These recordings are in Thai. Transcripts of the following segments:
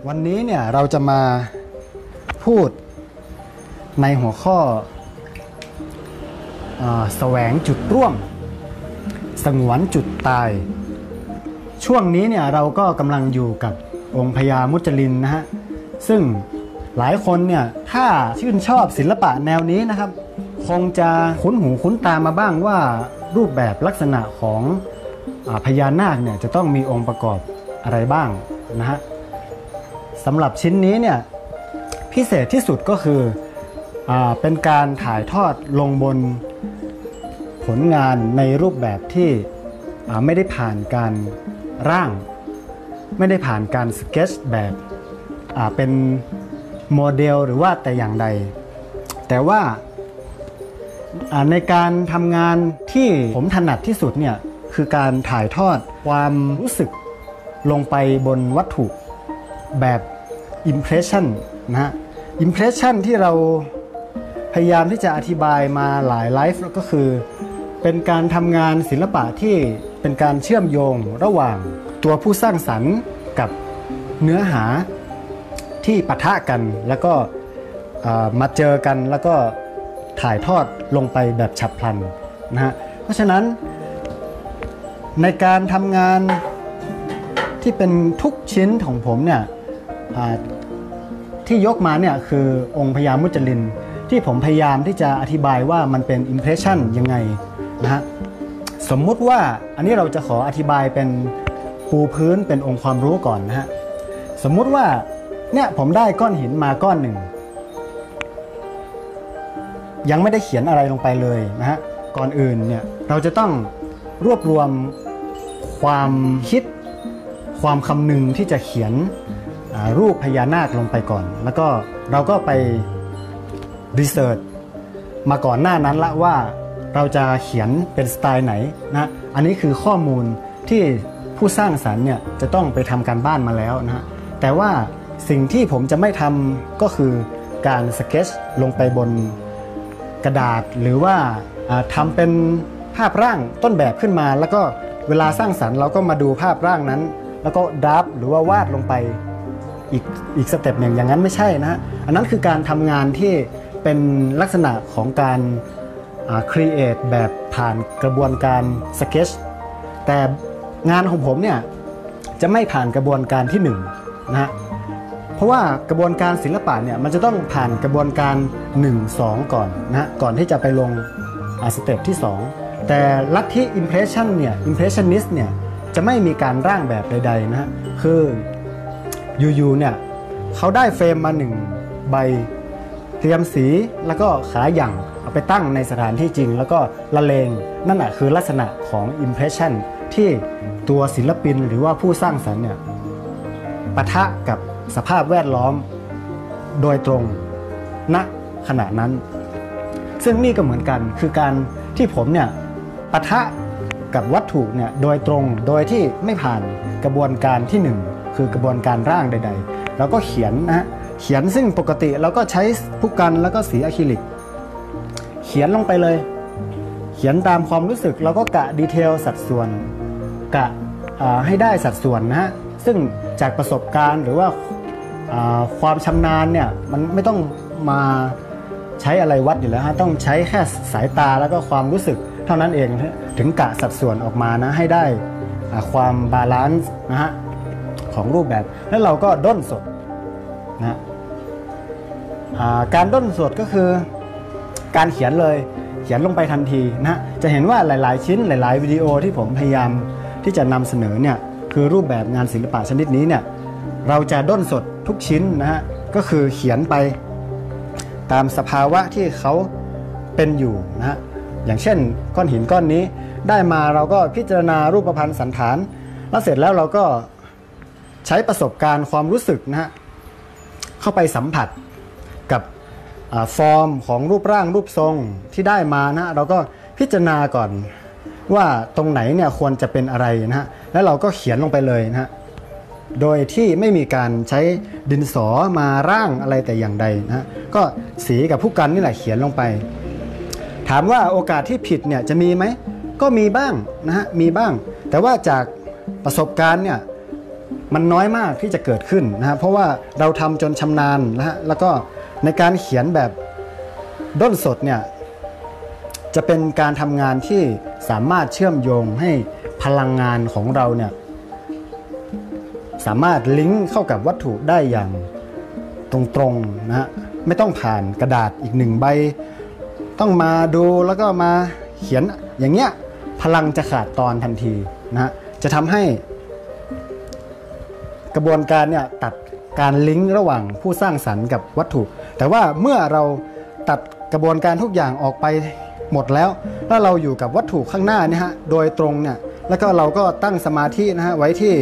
วันนี้เนี่ยเราจะมาพูดในหัวข้อแสวงจุดร่วมสงวนจุดตายช่วงนี้เนี่ยเราก็กำลังอยู่กับองค์พญามุจลินนะฮะซึ่งหลายคนเนี่ยถ้าชื่นชอบศิลปะแนวนี้นะครับคงจะคุ้นหูคุ้นตามาบ้างว่ารูปแบบลักษณะของพญานาคเนี่ยจะต้องมีองค์ประกอบอะไรบ้างนะฮะสำหรับชิ้นนี้เนี่ยพิเศษที่สุดก็คือเป็นการถ่ายทอดลงบนผลงานในรูปแบบที่ไม่ได้ผ่านการร่างไม่ได้ผ่านการสเก็ตช์แบบเป็นโมเดลหรือว่าแต่อย่างใดแต่ว่าในการทำงานที่ผมถนัดที่สุดเนี่ยคือการถ่ายทอดความรู้สึกลงไปบนวัตถุแบบ Impression นะฮะ Impression ที่เราพยายามที่จะอธิบายมาหลายไลฟ์ก็คือเป็นการทำงานศิลปะที่เป็นการเชื่อมโยงระหว่างตัวผู้สร้างสรรค์กับเนื้อหาที่ปะทะกันแล้วก็มาเจอกันแล้วก็ถ่ายทอดลงไปแบบฉับพลันนะฮะเพราะฉะนั้นในการทำงานที่เป็นทุกชิ้นของผมเนี่ยที่ยกมาเนี่ยคือองค์พญามุจลินที่ผมพยายามที่จะอธิบายว่ามันเป็น Impression ยังไงนะฮะสมมุติว่าอันนี้เราจะขออธิบายเป็นปูพื้นเป็นองค์ความรู้ก่อนนะฮะสมมุติว่าเนี่ยผมได้ก้อนหินมาก้อนหนึ่งยังไม่ได้เขียนอะไรลงไปเลยนะฮะก่อนอื่นเนี่ยเราจะต้องรวบรวมความคิดความคำนึงที่จะเขียนรูปพญานาคลงไปก่อนแล้วก็เราก็ไปรีเสิร์ชมาก่อนหน้านั้นละว่าเราจะเขียนเป็นสไตล์ไหนนะอันนี้คือข้อมูลที่ผู้สร้างสรรค์เนี่ยจะต้องไปทำการบ้านมาแล้วนะฮะแต่ว่าสิ่งที่ผมจะไม่ทำก็คือการสเก็ตช์ลงไปบนกระดาษหรือว่าทำเป็นภาพร่างต้นแบบขึ้นมาแล้วก็เวลาสร้างสรรค์เราก็มาดูภาพร่างนั้นแล้วก็ดราฟหรือว่าวาดลงไปอีกสเต็ปหนึ่งอย่างนั้นไม่ใช่นะฮะอันนั้นคือการทำงานที่เป็นลักษณะของการcreate แบบผ่านกระบวนการสเก็ตช์แต่งานของผมเนี่ยจะไม่ผ่านกระบวนการที่1นะฮะเพราะว่ากระบวนการศิลปะเนี่ยมันจะต้องผ่านกระบวนการ1-2ก่อนนะฮะก่อนที่จะไปลงสเต็ปที่2แต่ลัทธิ Impression เนี่ย Impressionist เนี่ยจะไม่มีการร่างแบบใดๆนะฮะคืออยู่ๆเนี่ยเขาได้เฟรมมา1ใบเตรียมสีแล้วก็ขาหยั่งเอาไปตั้งในสถานที่จริงแล้วก็ละเลงนั่นแหละคือลักษณะของ Impression ที่ตัวศิลปินหรือว่าผู้สร้างสรรค์เนี่ยปะทะกับสภาพแวดล้อมโดยตรงณขณะนั้นซึ่งนี่ก็เหมือนกันคือการที่ผมเนี่ยปะทะกับวัตถุเนี่ยโดยตรงโดยที่ไม่ผ่านกระบวนการที่1คือกระบวนการร่างใดๆแล้วก็เขียนนะฮะเขียนซึ่งปกติเราก็ใช้ผู้กันแล้วก็สีอะคริลิกเขียนลงไปเลยเขียนตามความรู้สึกแล้วก็กะดีเทลสัดส่วนกะให้ได้สัดส่วนนะฮะซึ่งจากประสบการณ์หรือว่าความชำนาญเนี่ยมันไม่ต้องมาใช้อะไรวัดอยู่แล้วฮะต้องใช้แค่สายตาแล้วก็ความรู้สึกเท่านั้นเองถึงกะสัดส่วนออกมานะให้ได้ความบาลานซ์นะฮะของรูปแบบแล้วเราก็ด้นสดนะการด้นสดก็คือการเขียนเลยเขียนลงไปทันทีนะจะเห็นว่าหลายๆชิ้นหลายๆวิดีโอที่ผมพยายามที่จะนำเสนอเนี่ยคือรูปแบบงานศิลปะชนิดนี้เนี่ยเราจะด้นสดทุกชิ้นนะฮะก็คือเขียนไปตามสภาวะที่เขาเป็นอยู่นะฮะอย่างเช่นก้อนหินก้อนนี้ได้มาเราก็พิจารณารูปพรรณสันฐานแล้วเสร็จแล้วเราก็ใช้ประสบการณ์ความรู้สึกนะฮะเข้าไปสัมผัสกับฟอร์มของรูปร่างรูปทรงที่ได้มานะเราก็พิจารณาก่อนว่าตรงไหนเนี่ยควรจะเป็นอะไรนะฮะแล้วเราก็เขียนลงไปเลยนะฮะโดยที่ไม่มีการใช้ดินสอมาร่างอะไรแต่อย่างใดนะฮะก็สีกับผู้กันนี่แหละเขียนลงไปถามว่าโอกาสที่ผิดเนี่ยจะมีไหมก็มีบ้างนะฮะมีบ้างแต่ว่าจากประสบการณ์เนี่ยมันน้อยมากที่จะเกิดขึ้นนะฮะเพราะว่าเราทำจนชำนาญนะฮะแล้วก็ในการเขียนแบบด้นสดเนี่ยจะเป็นการทำงานที่สามารถเชื่อมโยงให้พลังงานของเราเนี่ยสามารถลิงก์เข้ากับวัตถุได้อย่างตรงๆนะฮะไม่ต้องผ่านกระดาษอีก1 ใบต้องมาดูแล้วก็มาเขียนอย่างเงี้ยพลังจะขาดตอนทันทีนะฮะจะทำให้กระบวนการเนี่ยตัดการลิงก์ระหว่างผู้สร้างสรรค์กับวัตถุแต่ว่าเมื่อเราตัดกระบวนการทุกอย่างออกไปหมดแล้วเราอยู่กับวัตถุข้างหน้านี่ฮะโดยตรงเนี่ยแล้วก็เราก็ตั้งสมาธินะฮะไว้ที่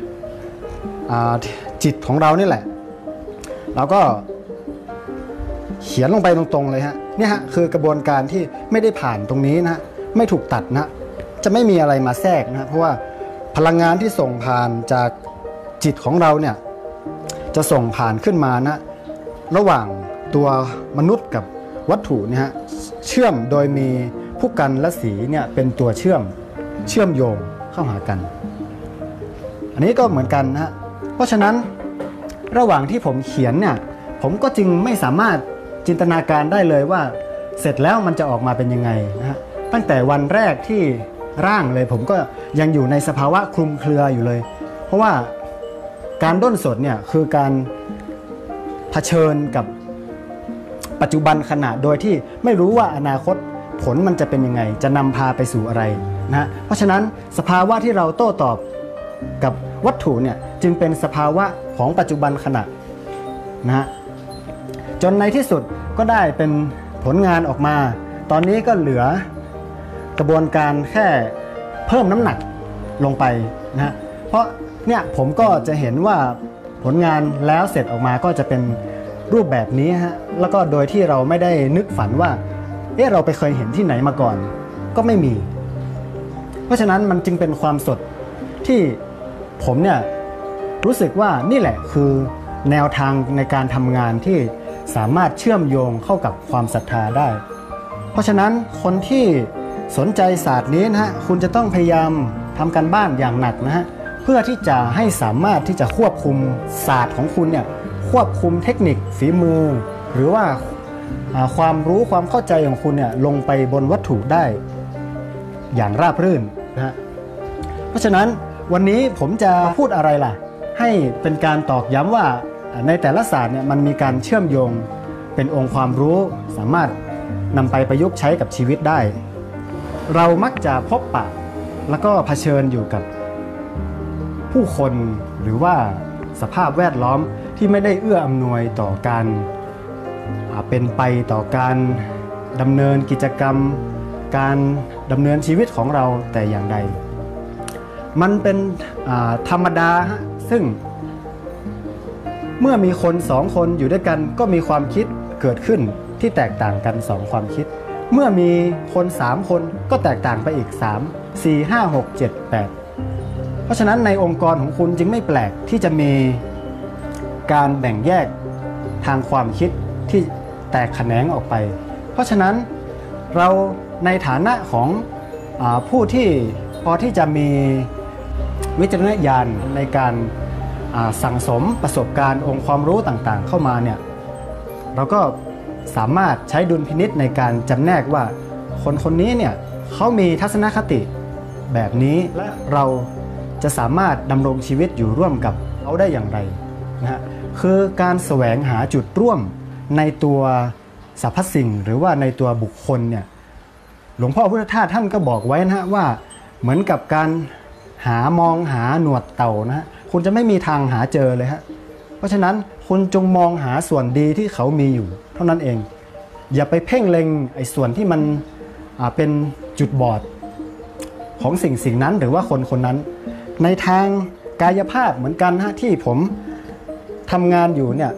จิตของเรานี่แหละเราก็เขียนลงไปตรงๆเลยฮะนี่ฮะคือกระบวนการที่ไม่ได้ผ่านตรงนี้นะไม่ถูกตัดนะจะไม่มีอะไรมาแทรกนะเพราะว่าพลังงานที่ส่งผ่านจากจิตของเราเนี่ยจะส่งผ่านขึ้นมานะระหว่างตัวมนุษย์กับวัตถุเนี่ยฮะเชื่อมโดยมีผู้กันและสีเนี่ยเป็นตัวเชื่อมโยงเข้าหากันอันนี้ก็เหมือนกันนะฮะเพราะฉะนั้นระหว่างที่ผมเขียนเนี่ยผมก็จึงไม่สามารถจินตนาการได้เลยว่าเสร็จแล้วมันจะออกมาเป็นยังไงนะฮะตั้งแต่วันแรกที่ร่างเลยผมก็ยังอยู่ในสภาวะคลุมเครืออยู่เลยเพราะว่าการด้นสดเนี่ยคือการเผชิญกับปัจจุบันขณะโดยที่ไม่รู้ว่าอนาคตผลมันจะเป็นยังไงจะนำพาไปสู่อะไรนะเพราะฉะนั้นสภาวะที่เราโต้ตอบกับวัตถุเนี่ยจึงเป็นสภาวะของปัจจุบันขณะนะฮะจนในที่สุดก็ได้เป็นผลงานออกมาตอนนี้ก็เหลือกระบวนการแค่เพิ่มน้ำหนักลงไปนะฮะเพราะเนี่ยผมก็จะเห็นว่าผลงานแล้วเสร็จออกมาก็จะเป็นรูปแบบนี้ฮะแล้วก็โดยที่เราไม่ได้นึกฝันว่าเราไปเคยเห็นที่ไหนมาก่อนก็ไม่มีเพราะฉะนั้นมันจึงเป็นความสดที่ผมเนี่ยรู้สึกว่านี่แหละคือแนวทางในการทำงานที่สามารถเชื่อมโยงเข้ากับความศรัทธาได้เพราะฉะนั้นคนที่สนใจศาสตร์นี้นะฮะคุณจะต้องพยายามทำการบ้านอย่างหนักนะฮะเพื่อที่จะให้สามารถที่จะควบคุมศาสตร์ของคุณเนี่ยควบคุมเทคนิคฝีมือหรือว่าความรู้ความเข้าใจของคุณเนี่ยลงไปบนวัตถุได้อย่างราบรื่นนะฮะเพราะฉะนั้นวันนี้ผมจะพูดอะไรล่ะให้เป็นการตอกย้ำว่าในแต่ละศาสตร์เนี่ยมันมีการเชื่อมโยงเป็นองค์ความรู้สามารถนำไปประยุกต์ใช้กับชีวิตได้เรามักจะพบปะแล้วก็เผชิญอยู่กับผู้คนหรือว่าสภาพแวดล้อมที่ไม่ได้เอื้ออำนวยต่อการเป็นไปต่อการดำเนินกิจกรรมการดำเนินชีวิตของเราแต่อย่างใดมันเป็นธรรมดาซึ่งเมื่อมีคน2 คนอยู่ด้วยกันก็มีความคิดเกิดขึ้นที่แตกต่างกัน2 ความคิดเมื่อมีคน3 คนก็แตกต่างไปอีก3 4 5 6 7 8เพราะฉะนั้นในองค์กรของคุณจึงไม่แปลกที่จะมีการแบ่งแยกทางความคิดที่แตกแขนงออกไปเพราะฉะนั้นเราในฐานะของผู้ที่พอที่จะมีวิจารณญาณในการสั่งสมประสบการณ์องค์ความรู้ต่างๆเข้ามาเนี่ยเราก็สามารถใช้ดุลพินิจในการจำแนกว่าคนนี้เนี่ยเขามีทัศนคติแบบนี้และเราจะสามารถดำรงชีวิตอยู่ร่วมกับเขาได้อย่างไรนะฮะคือการแสวงหาจุดร่วมในตัวสรรพสิ่งหรือว่าในตัวบุคคลเนี่ยหลวงพ่อพุทธทาสท่านก็บอกไว้นะฮะว่าเหมือนกับการมองหาหนวดเต่านะฮะคุณจะไม่มีทางหาเจอเลยฮะเพราะฉะนั้นคุณจงมองหาส่วนดีที่เขามีอยู่เท่านั้นเองอย่าไปเพ่งเล็งไอ้ส่วนที่มันเป็นจุดบอดของสิ่งนั้นหรือว่าคนนั้นในทางกายภาพเหมือนกันฮะที่ผมทำงานอยู่เนี่ย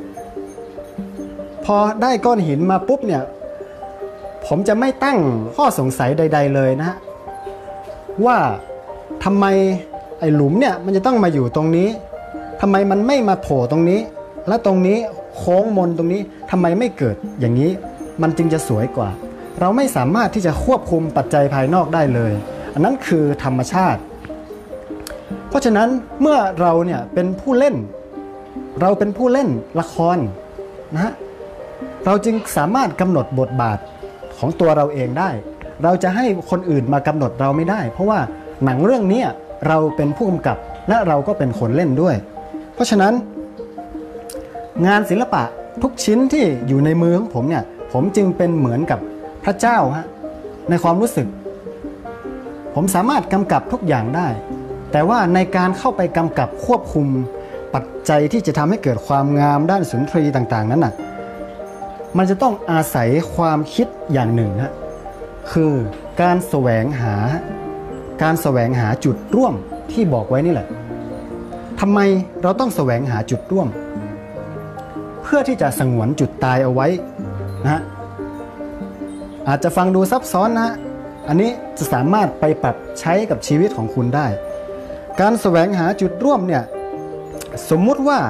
พอได้ก้อนหินมาปุ๊บเนี่ยผมจะไม่ตั้งข้อสงสัยใดๆเลยนะฮะว่าทำไมไอ้หลุมเนี่ยมันจะต้องมาอยู่ตรงนี้ทำไมมันไม่มาโผล่ตรงนี้และตรงนี้โค้งมนตรงนี้ทำไมไม่เกิดอย่างนี้มันจึงจะสวยกว่าเราไม่สามารถที่จะควบคุมปัจจัยภายนอกได้เลยอันนั้นคือธรรมชาติราะฉะนั้นเมื่อเราเนี่ยเป็นผู้เล่นละครนะฮะเราจึงสามารถกำหนดบทบาทของตัวเราเองได้เราจะให้คนอื่นมากำหนดเราไม่ได้เพราะว่าหนังเรื่องนี้เราเป็นผู้กำกับและเราก็เป็นคนเล่นด้วยเพราะฉะนั้นงานศิลปะทุกชิ้นที่อยู่ในมือของผมเนี่ยผมจึงเป็นเหมือนกับพระเจ้าฮะในความรู้สึกผมสามารถกำกับทุกอย่างได้แต่ว่าในการเข้าไปกำกับควบคุมปัจจัยที่จะทำให้เกิดความงามด้านสุนทรีต่างๆนั้นน่ะมันจะต้องอาศัยความคิดอย่างหนึ่งฮะคือการแสวงหาจุดร่วมที่บอกไว้นี่แหละทำไมเราต้องแสวงหาจุดร่วมเพื่อที่จะสงวนจุดตายเอาไว้นะฮะอาจจะฟังดูซับซ้อนนะอันนี้จะสามารถไปปรับใช้กับชีวิตของคุณได้การแสวงหาจุดร่วมเนี่ยสมมุติว่า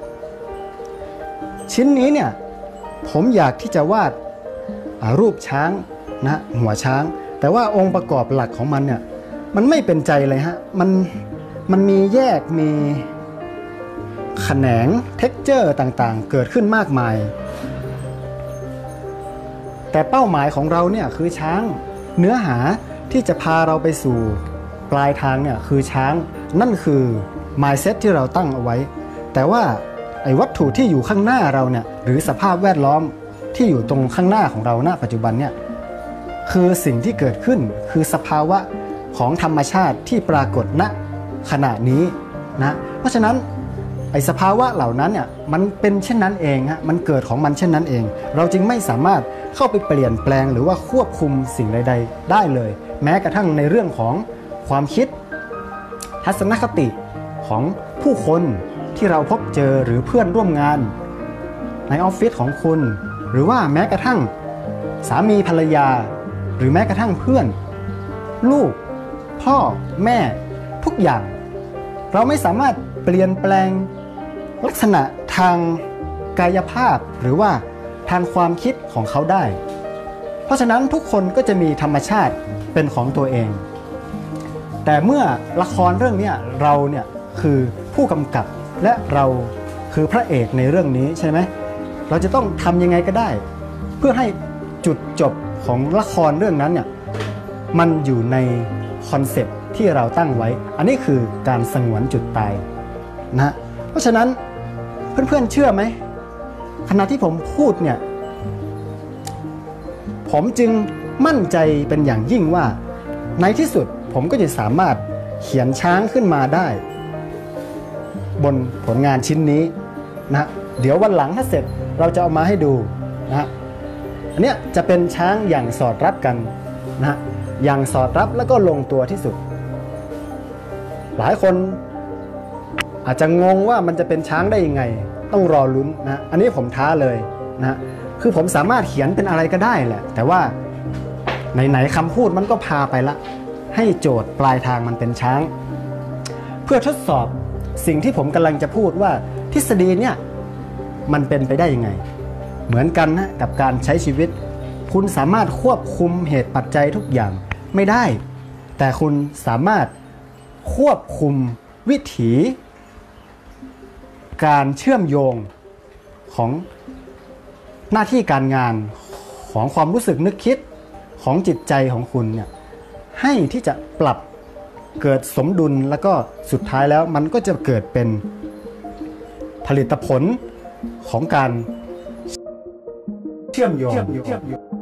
ชิ้นนี้เนี่ยผมอยากที่จะวาดรูปช้างนะหัวช้างแต่ว่าองค์ประกอบหลักของมันเนี่ยมันไม่เป็นใจเลยฮะมันมีแยกมีแขนงเท็กเจอร์ต่างๆเกิดขึ้นมากมายแต่เป้าหมายของเราเนี่ยคือช้างเนื้อหาที่จะพาเราไปสู่ปลายทางเนี่ยคือช้างนั่นคือ mindset ที่เราตั้งเอาไว้แต่ว่าไอ้วัตถุที่อยู่ข้างหน้าเราเนี่ยหรือสภาพแวดล้อมที่อยู่ตรงข้างหน้าของเราณปัจจุบันเนี่ยคือสิ่งที่เกิดขึ้นคือสภาวะของธรรมชาติที่ปรากฏณขณะนี้นะเพราะฉะนั้นไอ้สภาวะเหล่านั้นเนี่ยมันเป็นเช่นนั้นเองฮะมันเกิดของมันเช่นนั้นเองเราจึงไม่สามารถเข้าไปเปลี่ยนแปลงหรือว่าควบคุมสิ่งใดๆได้เลยแม้กระทั่งในเรื่องของความคิดทัศนคติของผู้คนที่เราพบเจอหรือเพื่อนร่วมงานในออฟฟิศของคุณหรือว่าแม้กระทั่งสามีภรรยาหรือแม้กระทั่งเพื่อนลูกพ่อแม่ทุกอย่างเราไม่สามารถเปลี่ยนแปลงลักษณะทางกายภาพหรือว่าทางความคิดของเขาได้เพราะฉะนั้นทุกคนก็จะมีธรรมชาติเป็นของตัวเองแต่เมื่อละครเรื่องนี้เราเนี่ยคือผู้กำกับและเราคือพระเอกในเรื่องนี้ใช่ไหมเราจะต้องทำยังไงก็ได้เพื่อให้จุดจบของละครเรื่องนั้นเนี่ยมันอยู่ในคอนเซ็ปต์ที่เราตั้งไว้อันนี้คือการสงวนจุดตายนะเพราะฉะนั้นเพื่อนๆเชื่อไหมขณะที่ผมพูดเนี่ยผมจึงมั่นใจเป็นอย่างยิ่งว่าในที่สุดผมก็จะสามารถเขียนช้างขึ้นมาได้บนผลงานชิ้นนี้นะเดี๋ยววันหลังถ้าเสร็จเราจะเอามาให้ดูนะอันเนี้ยจะเป็นช้างอย่างสอดรับกันนะอย่างสอดรับแล้วก็ลงตัวที่สุดหลายคนอาจจะงงว่ามันจะเป็นช้างได้ยังไงต้องรอลุ้นนะอันนี้ผมท้าเลยนะคือผมสามารถเขียนเป็นอะไรก็ได้แหละแต่ว่าไหนๆคำพูดมันก็พาไปละให้โจทย์ปลายทางมันเป็นช้างเพื่อทดสอบสิ่งที่ผมกำลังจะพูดว่าทฤษฎีเนี่ยมันเป็นไปได้ยังไงเหมือนกันนะกับการใช้ชีวิตคุณสามารถควบคุมเหตุปัจจัยทุกอย่างไม่ได้แต่คุณสามารถควบคุมวิถีการเชื่อมโยงของหน้าที่การงานของความรู้สึกนึกคิดของจิตใจของคุณเนี่ยให้ที่จะปรับเกิดสมดุลแล้วก็สุดท้ายแล้วมันก็จะเกิดเป็นผลิตผลของการเชื่อมโยง